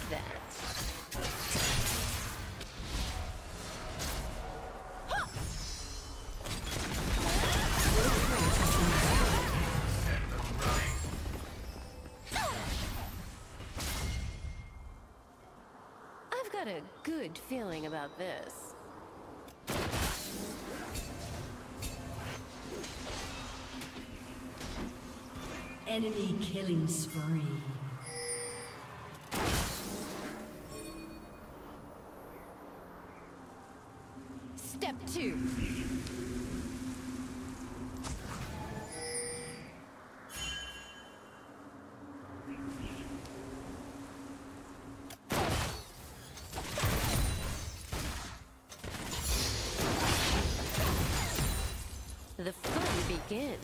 that. I've got a good feeling about this. Enemy killing spree. Step 2. The fun begins.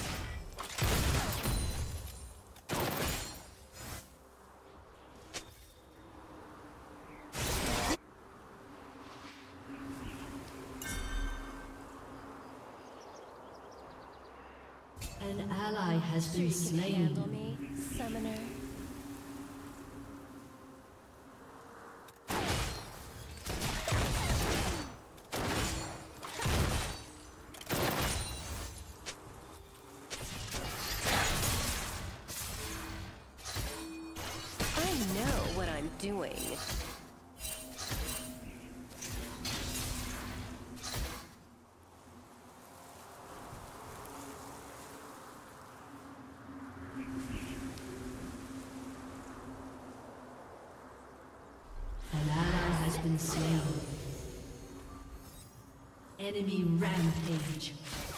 An ally has been slain. Handle me, summoner. I know what I'm doing. An ally has been slain. Enemy rampage.